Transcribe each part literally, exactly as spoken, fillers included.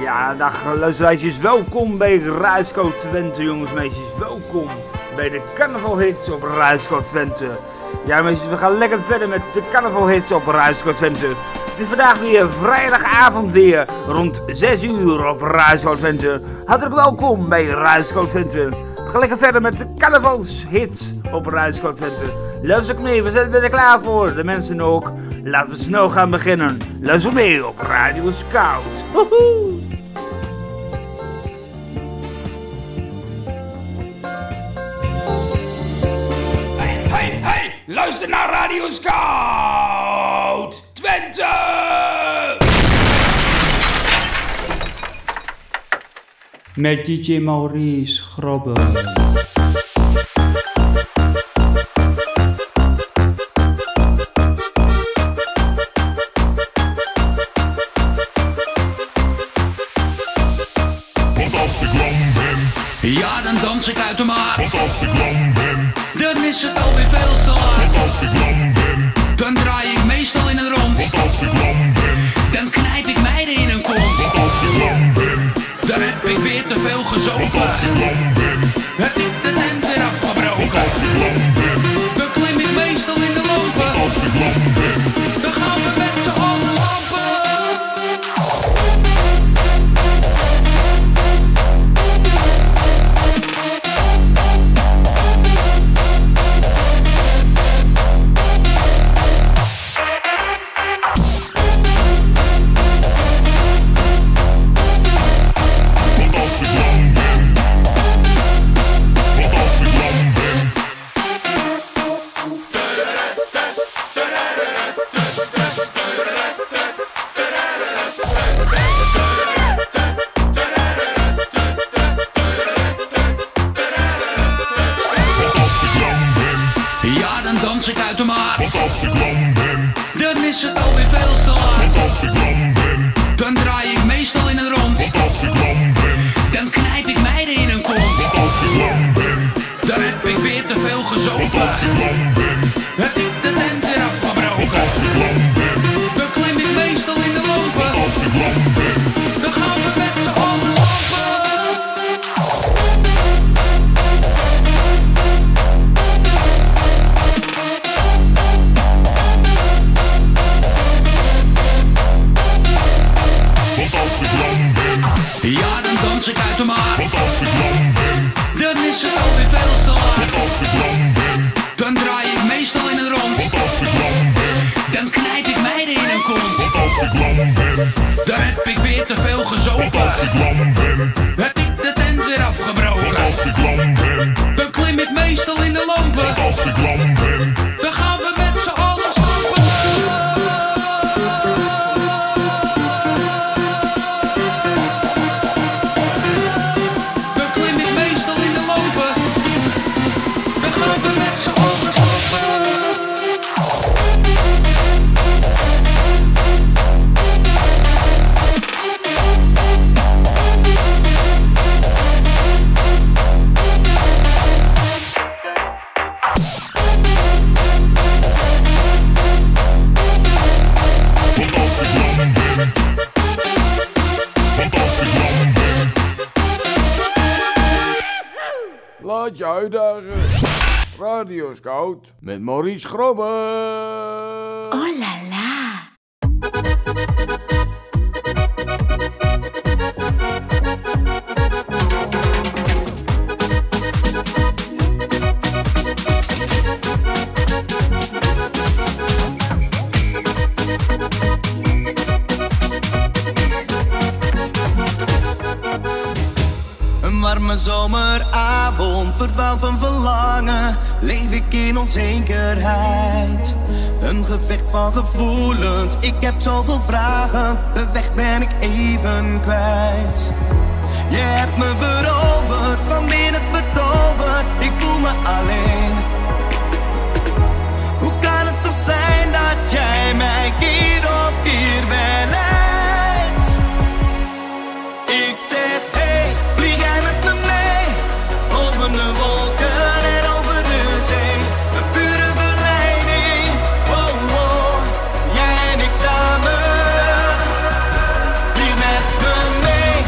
Ja, dag luisteraars, welkom bij Ruisco Twente, jongens, meisjes, welkom bij de carnavalhits op Ruisco Twente. Ja, meisjes, we gaan lekker verder met de carnavalhits op Ruisco Twente. Het is vandaag weer vrijdagavond weer, rond zes uur op Ruisco Twente. Hartelijk welkom bij Ruisco Twente. We gaan lekker verder met de carnavalshits op Ruisco Twente. Luister ook mee, we zijn er klaar voor, de mensen ook. Laten we snel gaan beginnen. Luister mee op Radio Scout. Woehoe! Hey, hey, hey! Luister naar Radio Scout! Twente! Met D J Maurice Grobbe. Ja, dan dans ik uit de maat. Want als ik lang ben, dan is het alweer veel te laat. want als ik lang ben, Dan draai ik meestal in het rond. want als ik lang ben, Dan knijp ik meiden in een kont. want als ik lang ben, Dan heb ik weer te veel want als ik gezopen. lang ben, Heb ik de tent weer want afgebroken. als ik lang ben, Dan klim ik meestal in de want lopen. als ik lang ben, Dan gaan we met z'n allen stampen. want als ik lang ben, want als ik lang ben, want als ik lang ben, Ja, dan dans ik uit de maat. want als ik lang ben, Dan is het alweer veel te laat. want als ik lang ben, Dan draai ik meestal in het rond. want als ik lang ben, Dan knijp ik meiden in een kont. want als ik lang ben, Dan heb ik weer te veel want gezopen. als ik lang ben, Heb ik de tent weer want afgebroken. als ik lang ben, Dan klim ik meestal in de lopen. want als ik lang ben, Dan gaan we met z'n allen stampen. want als ik lang ben, Ja, dan dans ik uit de maat. want als ik lang ben, Dan is het alweer veel te laat. want als ik lang ben, Dan draai ik meestal in het rond. want als ik lang ben, Dan knijp ik meiden in een kont. want als ik lang ben, Dan heb ik weer te veel want gezopen. als ik lang ben, Heb ik de tent weer want afgebroken. als ik lang ben, Dan klim ik meestal in de want lampen. als ik lang ben, Dan gaan we met z'n allen stampen. Dan klim ik meestal in de lampen. Dan gaan we met z'n allen stampen. want als ik lang ben, want als ik lang ben, Laat je uitdagen. Radio Scout met Maurice Grobbe. Oh la la. Een warme zomeravond, verdwaald van verlangen, leef ik in onzekerheid. Een gevecht van gevoelens, ik heb zoveel vragen, de weg ben ik even kwijt. Je hebt me veroverd, van binnen betoverd, ik voel me alleen. Hoe kan het toch zijn dat jij mij keer op keer verleidt? Ik zeg hey, vlieg jij met me mee, over de wolken en over de zee. Een pure verleiding, oh oh, jij en ik samen. Vlieg met me mee,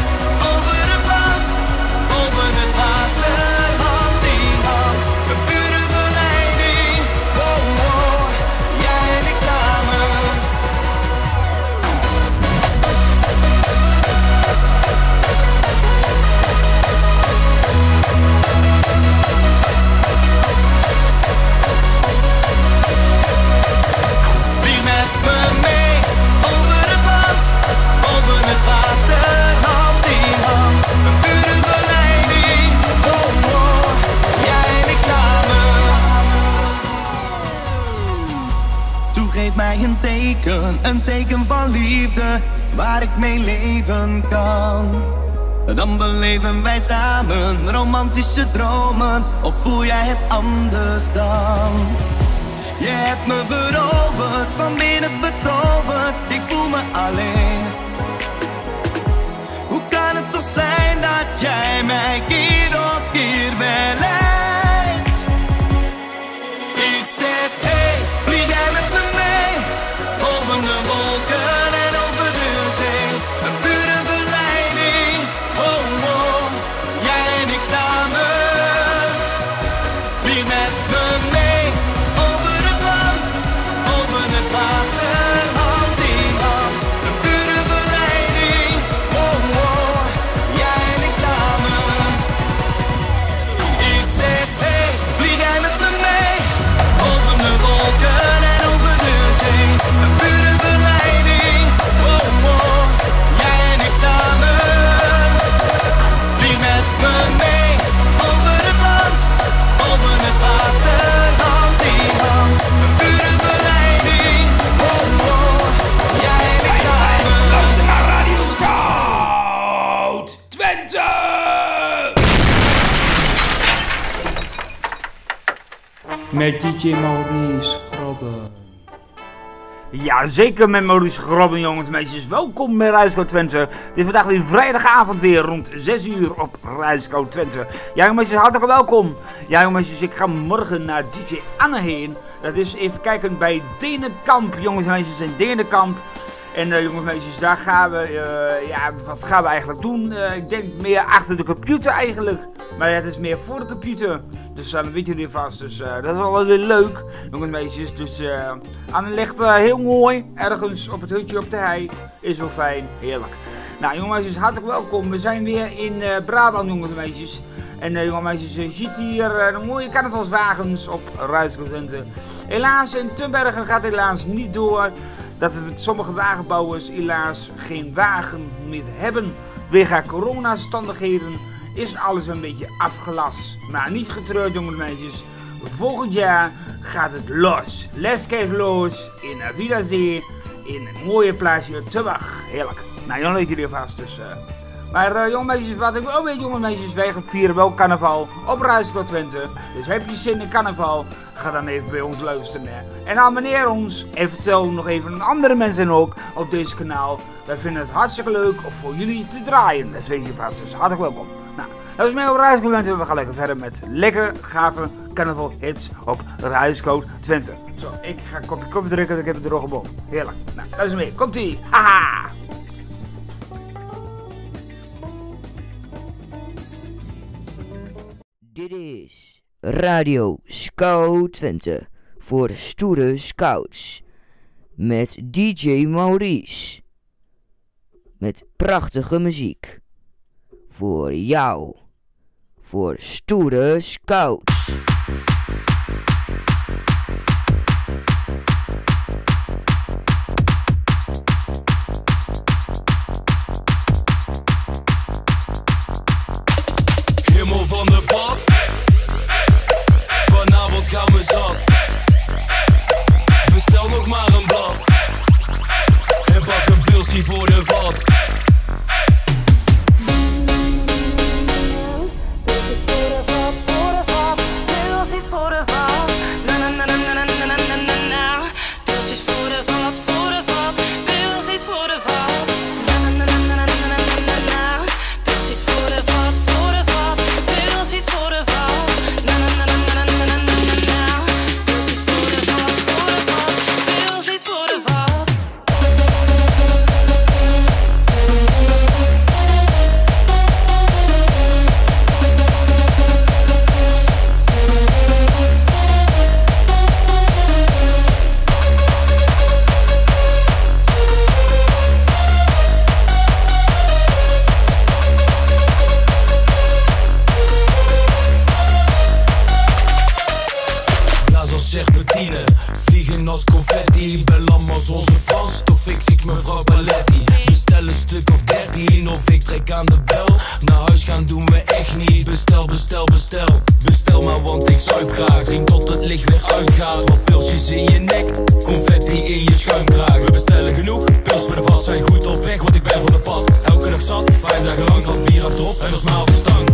een teken, een teken van liefde, waar ik mee leven kan. Dan beleven wij samen romantische dromen, of voel jij het anders dan? Je hebt me veroverd, van binnen betoverd, ik voel me alleen. Hoe kan het toch zijn dat jij mij keer op keer verleidt? Ik zeg, hey, vlieg jij met me mee, over de wolken en over de zee. Een pure verleiding, oh oh, jij en ik samen. Vlieg met me mee, over het land, over het water, hand in hand. Een pure verleiding, oh oh, jij en ik samen. Ik zeg, hey, vlieg jij met me mee, over de wolken en over de zee. Een pure verleiding, oh oh, jij en ik samen. Vlieg met me mee, over het land, over het water, hand in hand. Een pure verleiding, oh oh, jij en ik samen. Luister naar Radio Scout Twente! Met D J Maurice Grobben. Ja, zeker met Maurice Grobben, jongens en meisjes. Welkom bij Radio Scout Twente. Dit is vandaag weer vrijdagavond weer rond zes uur op Radio Scout Twente. Ja, jongens en meisjes, hartelijk welkom. Ja, jongens en meisjes, ik ga morgen naar D J Anne heen. Dat is even kijken bij Denenkamp, jongens en meisjes, in Denenkamp. En uh, jongens en meisjes, daar gaan we, uh, ja, wat gaan we eigenlijk doen? Uh, ik denk meer achter de computer eigenlijk. Maar ja, het is meer voor de computer. Dus uh, dan weet je weer vast. Dus uh, dat is wel weer leuk, jongens en meisjes. Dus uh, Anne ligt uh, heel mooi, ergens op het hutje op de hei. Is wel fijn, heerlijk. Nou, jongens en meisjes, hartelijk welkom. We zijn weer in uh, Brabant, jongens en meisjes. En uh, jongens en meisjes, je ziet hier uh, de mooie carnavalswagens op Radio Scout Twente. Helaas, in Tumbergen gaat helaas niet door. Dat we met sommige wagenbouwers helaas geen wagen meer hebben. Wegens coronastandigheden is alles een beetje afgelast. Maar niet getreurd, jongens en meisjes. Volgend jaar gaat het los. Les gaat los in Wiedersee. In een mooie plaatsje Tubach. Heerlijk. Nou, dan weet jullie vast. Dus, uh... Maar uh, jongens en meisjes, wat ik wel weet, jongens en meisjes, wij gaan vieren wel carnaval op Radio Scout Twente. Dus heb je zin in carnaval, ga dan even bij ons luisteren. En abonneer ons en vertel nog even aan andere mensen ook op deze kanaal. Wij vinden het hartstikke leuk om voor jullie te draaien. Dat weet je vast, dus hartelijk welkom. Nou, dat is mij op Radio Scout Twente. We gaan lekker verder met lekker gave carnaval hits op Radio Scout Twente. Zo, ik ga een kopje koffie drinken, ik heb het er nog op. Heerlijk. Nou, dat is mee. Komt ie. Haha. Dit is Radio Scout Twente voor stoere scouts met D J Maurice. Met prachtige muziek voor jou, voor stoere scouts. Helemaal van de bak. Vanavond gaan we zat. Bestel nog maar een blad. En pak een pilsie voor de vat. Vliegen als confetti, bel allemaal onze vast. Of fix ik mevrouw Paletti. Bestel een stuk of dertien. tien of ik trek aan de bel. Naar huis gaan doen we echt niet. Bestel, bestel, bestel. Bestel maar want ik zuip graag. Drink tot het licht weer uitgaat. Wat pilsjes in je nek, confetti in je schuimkraag. We bestellen genoeg, pils voor de vat. Zijn goed op weg, want ik ben van de pad. Elke dag zat, vijf dagen lang, wat bier achterop en ons maar op de stang.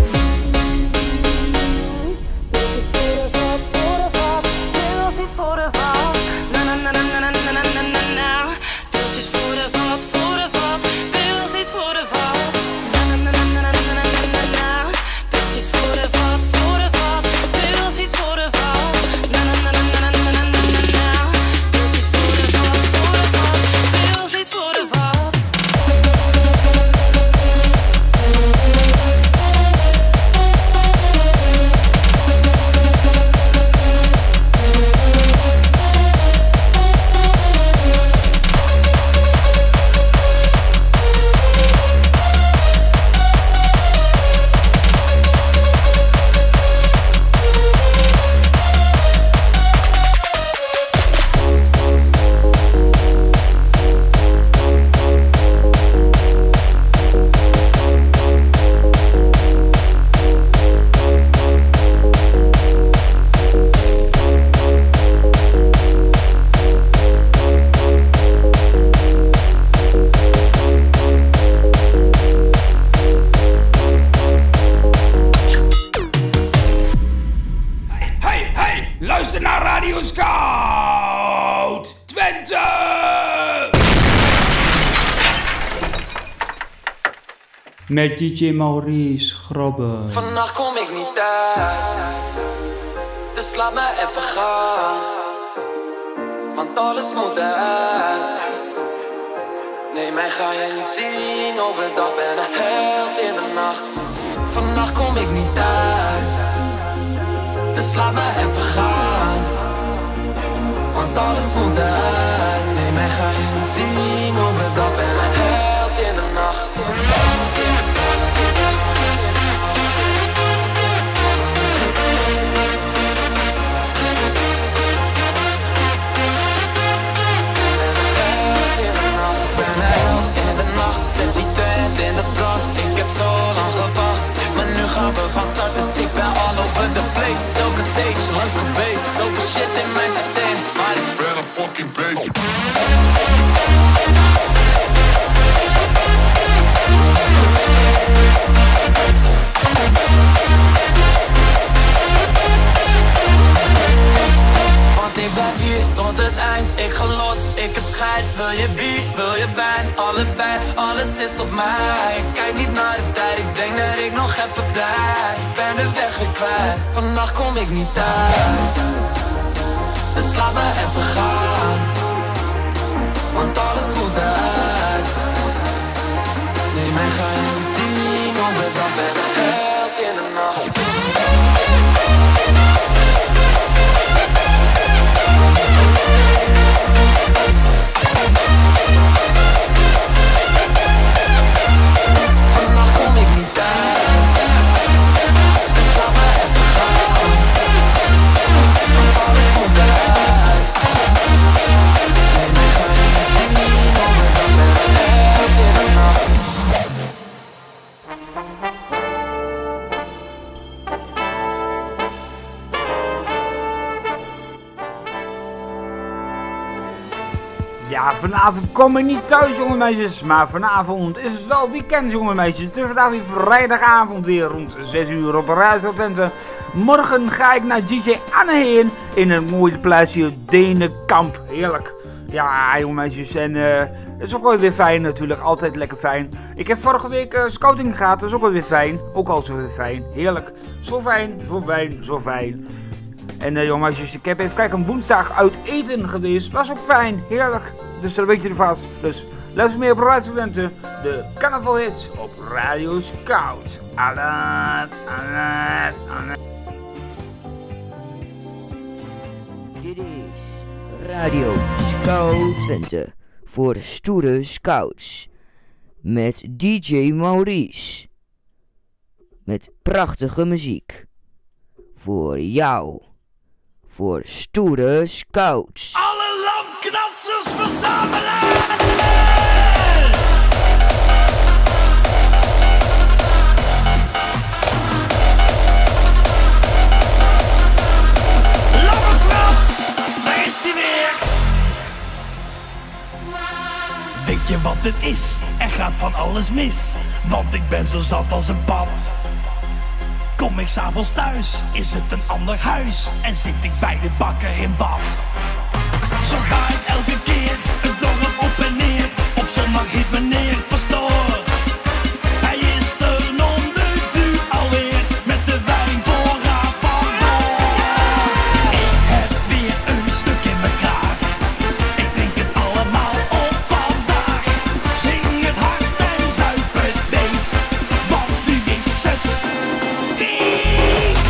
Luister naar Radio Scout Twente! Met D J Maurice Grobben. Vannacht kom ik niet thuis, dus laat me even gaan, want alles moet uit. Nee, mij ga je niet zien, overdag ben een held in de nacht. Vannacht kom ik niet thuis, dus laat me even gaan, want alles moet uit. Nee, mij ga je niet zien, overdag ben een held in de nacht. Zet die tent in de brand, ik heb zo lang gewacht. Maar nu gaan we van start, dus ik ben all over the place. Zulke stage, langs geweest, zoveel shit in mijn systeem. Maar ik ben een fucking beest. Want ik blijf hier tot het eind, ik ga los, ik heb scheid. Wil je bier, wil je wijn, allebei, alles is op mij. Ik kijk niet naar de tijd, ik denk dat ik nog even blijf. Ik ben de weg weer kwijt, vannacht kom ik niet thuis, dus laat me even gaan, want alles moet uit. Nee, mij ga je niet zien, overdag ben ik held in de nacht. Vannacht kom ik niet thuis, dus laat me even gaan, want alles moet eruit. Nee, mij ga je niet zien, overdag ben ik held in de nacht. Ja, vanavond kom ik niet thuis, jonge meisjes, maar vanavond is het wel weekend, jonge meisjes. Het is vandaag weer vrijdagavond weer rond zes uur op Radio Twente. Morgen ga ik naar D J Anne heen in een mooie plaatsje Denenkamp. Heerlijk. Ja, jonge meisjes, en uh, het is ook wel weer fijn natuurlijk, altijd lekker fijn. Ik heb vorige week uh, scouting gehad, dat is ook wel weer fijn. Ook al zo weer fijn, heerlijk. Zo fijn, zo fijn, zo fijn. En uh, jonge meisjes, ik heb even kijken, woensdag uit eten geweest. Was ook fijn, heerlijk. Dus dat weet je er vast. Dus luister meer op Radio Twente, de carnavalhits op Radio Scout. Alert, alert, alert. Dit is Radio Scout Twente voor stoere scouts. Met D J Maurice. Met prachtige muziek. Voor jou. Voor stoere scouts. Alle lamknatsers verzamelen! Weet je wat het is? Er gaat van alles mis, want ik ben zo zat als een pad. Kom ik 's avonds thuis, is het een ander huis en zit ik bij de bakker in bad. Zo ga ik elke keer het dorp op en neer. Op zondag riep meneer pastoor. Hij is er non de tu alweer met de wijnvoorraad van door. Ik heb weer een stuk in mijn kraag. Ik drink het allemaal op vandaag. Zing het hardst en zuip het beest, want nu is het feest.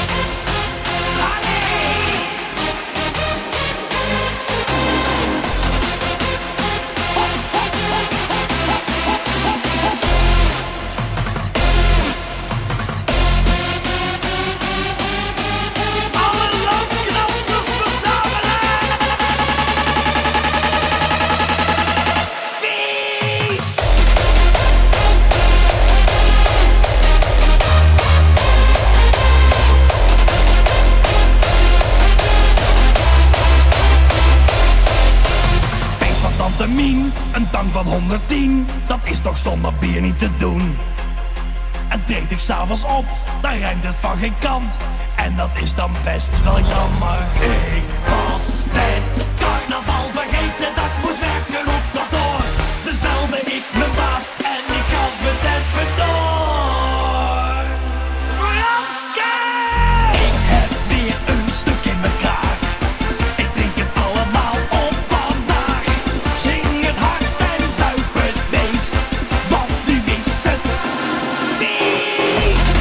Een tang van honderdtien, dat is toch zonder bier niet te doen. En treed ik s'avonds op, dan rijmt het van geen kant. En dat is dan best wel jammer. Ik was met carnaval vergeten dat ik moest werken op kantoor. Dus belde ik mijn baas en ik had het even door. Franske! Ik heb weer een stuk in mijn kraag. Ik drink het allemaal op vandaag. Zing het hardst en zuip het beest, want nu is het feest.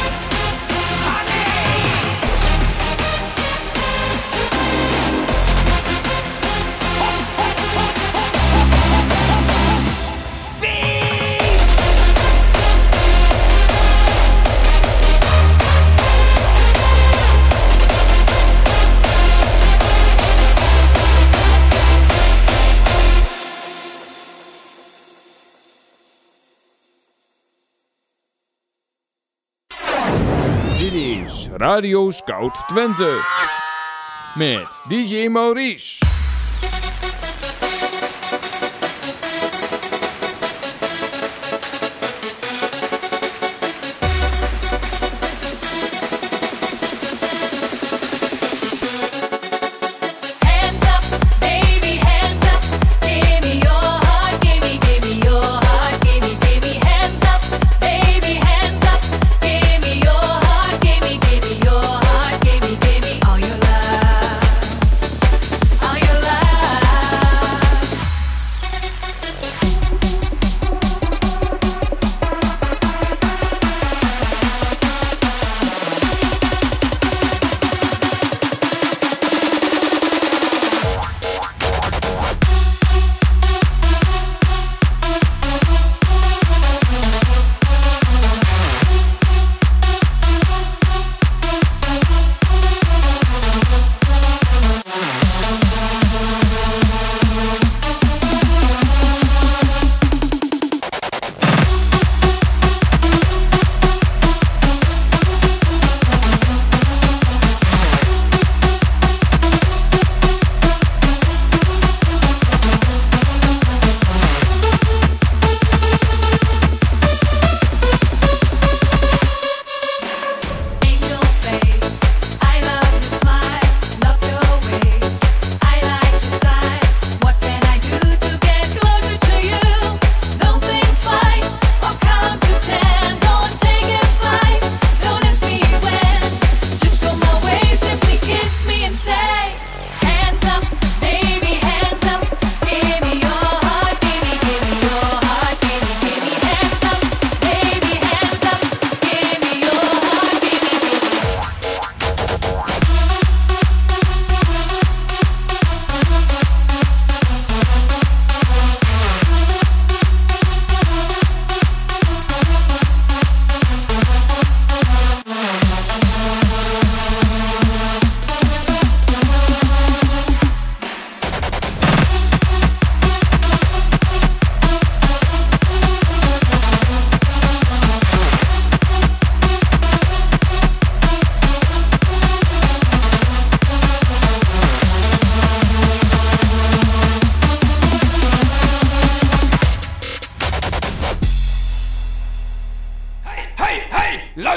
Dit is Radio Scout Twente met D J Maurice. All your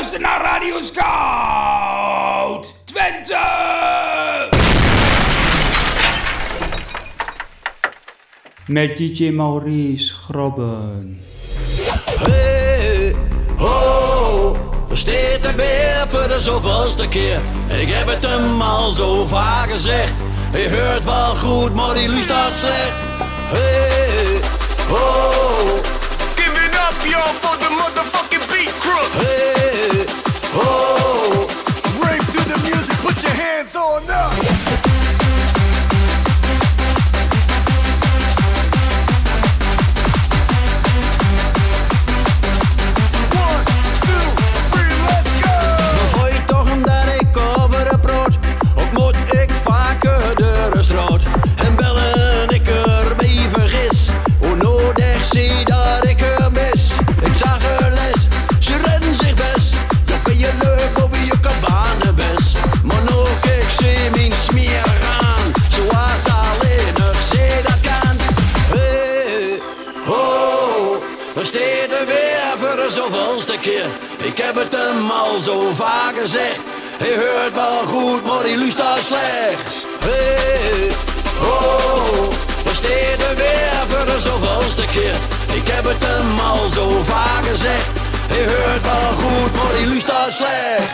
luister naar Radio Scout Twente! Met D J Maurice Grobben. Hey, ho, steeds ik weer voor de zoveelste keer. Ik heb het hem al zo vaak gezegd. Je hoort wel goed, maar die luistert slecht. Hey, ho, Give it up, y'all, for the motherfucking beat crooks. hey, ho, Rave to the music, put your hands on up. One, two, three, let's go. dan voel je toch omdat ik over het brood. Ook moet ik vaker de straat. En bellen ik er mee vergis. Hoe nodig zie dat ik er mis. Ik zag er les, ze redden zich best. Dat ben je leuk op wie je cabane best. Maar nog ik zie mijn smeer aan. Zoals alleen nog zie dat kan. Hey, ho, we staan er weer voor de zoveelste keer. Ik heb het hem al zo vaak gezegd. Hij hoort wel goed, maar die luistert slecht. Hey, ho, we staan er weer voor de zoveelste keer. Ik heb het hem al zo vaak gezegd. Hij hoort wel goed, maar die luistert slecht.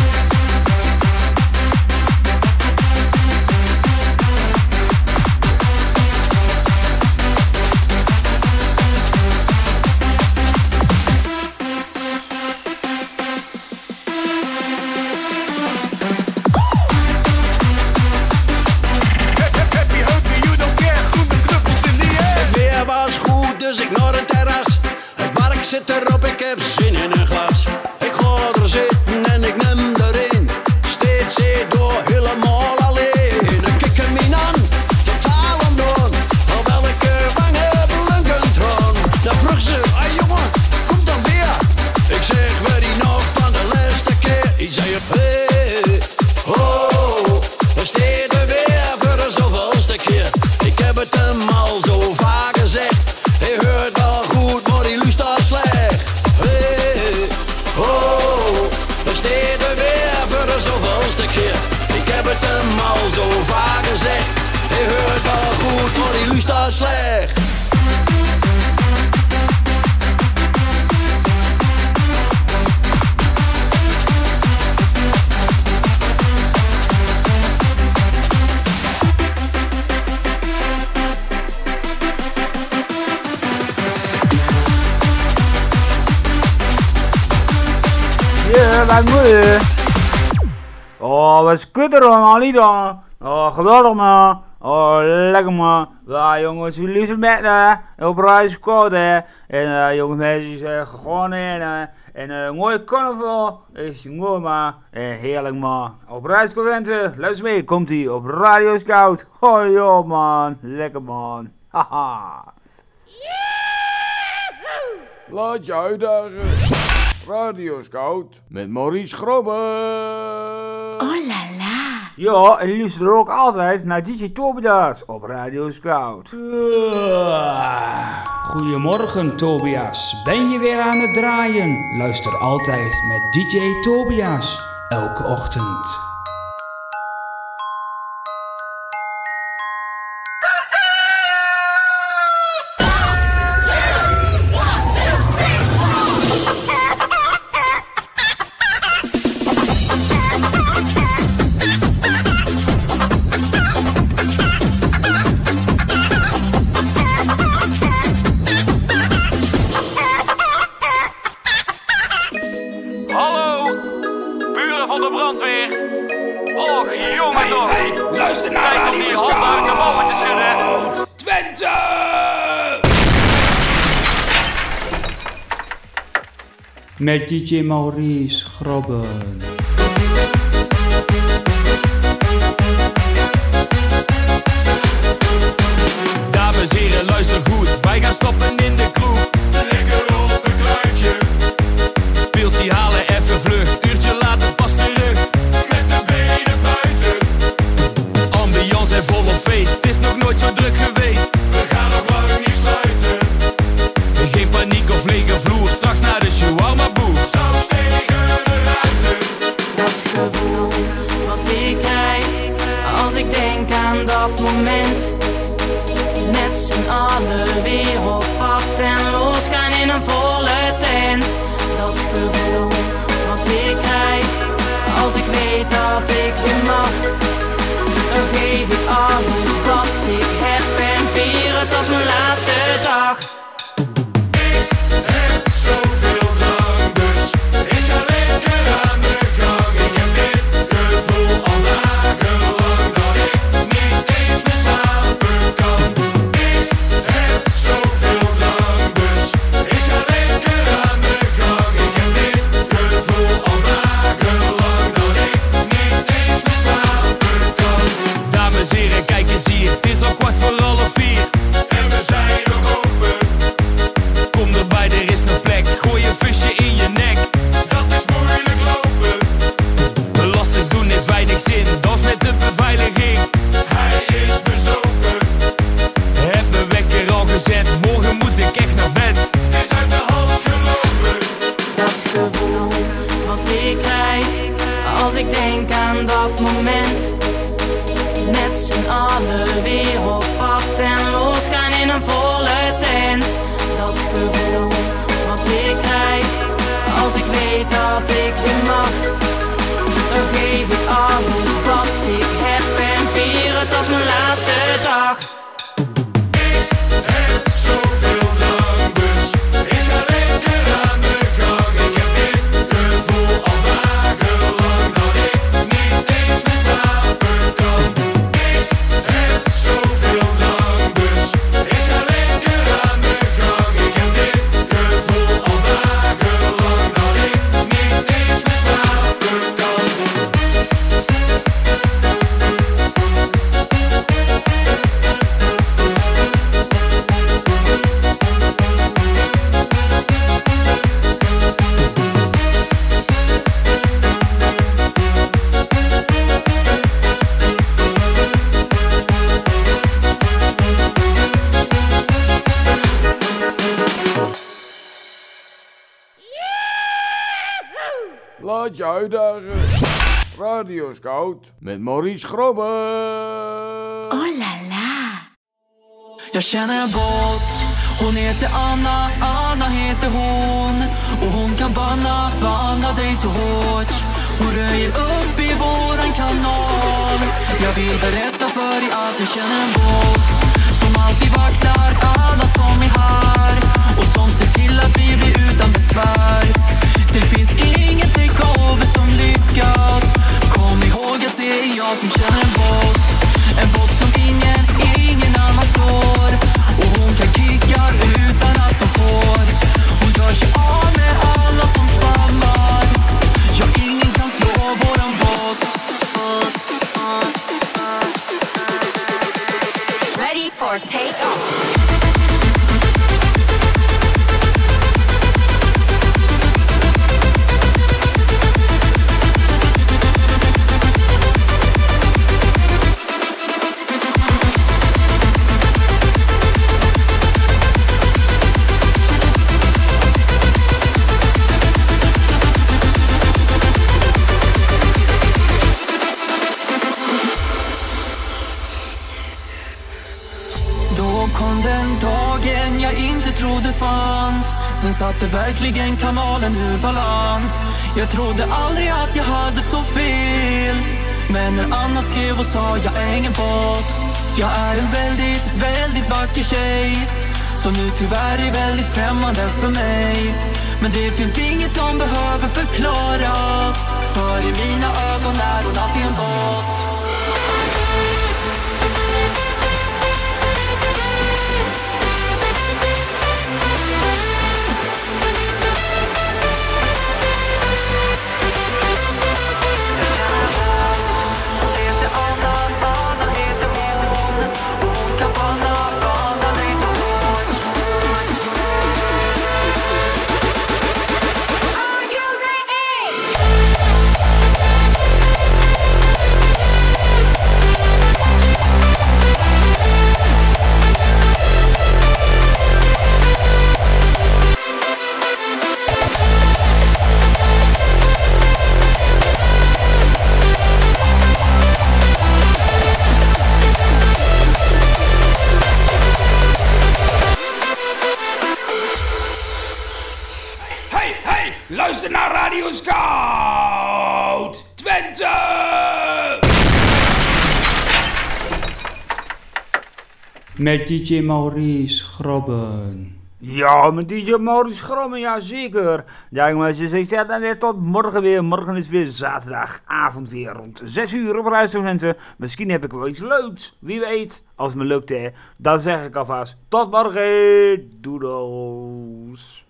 Happy hoopie, you don't care, groene druppels in the air. Het weer was goed, dus ik naar een terras. Het bark zit erop, ik heb zin in een glas. Ik ga er zitten en ik neem erin. Steeds zit door, helemaal alleen. Ik kijk hem in aan, totaal omdoen. Al welke wangen blanken troon. Dan vroeg ze, hey jongen, kom dan weer. Ik zeg, we die nog van de laatste keer. Ik zei, hey, ho, we staan er weer voor de zoveelste keer. Ik heb het hem al zo vaak gezegd. Hij hoort wel goed, maar die luistert slecht. Hey, ho, we staan er weer voor de zoveelste keer. Ik heb het hem al zo vaak gezegd. Hij hoort wel goed, maar die luistert slecht. Ja, wat moet je? Oh, wat is kut er dan, niet dan? Oh, geweldig man. Oh, lekker man. Ja, jongens, jullie liever met hè. Op reis koud hè. En uh, jongens, meisjes, uh, gewoon in hè. En uh, een mooie carnaval is mooi man. En heerlijk man. Op reis Twente, luister mee, komt ie op Radio Scout. Hoi joh man, lekker man. Haha. Laat je uitdagen. Radio Scout met Maurice Grobben. Oh la la. Ja, en luister ook altijd naar D J Tobias op Radio Scout. Goedemorgen Tobias, ben je weer aan het draaien? Luister altijd met D J Tobias, elke ochtend. Hallo, buren van de brandweer. Och, jongen toch. Hey, luister naar Tijd om Radio die handen uit de mouwen te schudden. Scout Twente! Met D J Maurice Grobben. Dames en heren, luister goed. Wij gaan stoppen in de kroeg. Lekker op een kluitje. Pilsie halen, even vlug. Uurtje later pas terug. Met de benen buiten. Ambiance en volop feest. Het is nog nooit zo druk geweest. We gaan nog lang niet sluiten. Geen paniek of lege vloer. Straks naar de shawarma boer. Saus tegen de Laat je uitdagen. Radio Scout met Maurice Grobben. Oh la la. Jag känner en båt. Hon heter Anna, Anna heter hon. Och hon kan banna, banna dig så hårt. Hon röjer upp i våran kanal. Jag vill berätta för dig att jag känner en båt som alltid vaktar alla som är här. Och som ser till att vi blir utan besvär. Det finns ingen takeover som lyckas. Kom ihåg att det är jag som känner en båt. En båt som ingen, ingen annan slår. Och hon kan kicka utan att de får. Hon gör sig av med alla som spammar. Ja, ingen kan slå våran båt. Ready for take-off. Dagen jag inte trodde fanns. Den satte verkligen kanalen ur balans. Jag trodde aldrig att jag hade så fel. Men när Anna skrev och sa jag är ingen båt. Jag är en väldigt, väldigt vacker tjej. Som nu tyvärr är väldigt främmande för mig. Men det finns inget som behöver förklaras. För i mina ögon är hon alltid en båt. Luister naar Radio Scout Twente! Met D J Maurice Grobben. Ja, met D J Maurice Grobben, ja zeker. Ja jongens, dus ik zeg dan weer tot morgen weer. Morgen is weer zaterdagavond weer rond zes uur op Radio Twente. Misschien heb ik wel iets leuks, wie weet. Als het me lukt hè, dan zeg ik alvast tot morgen. Doedels.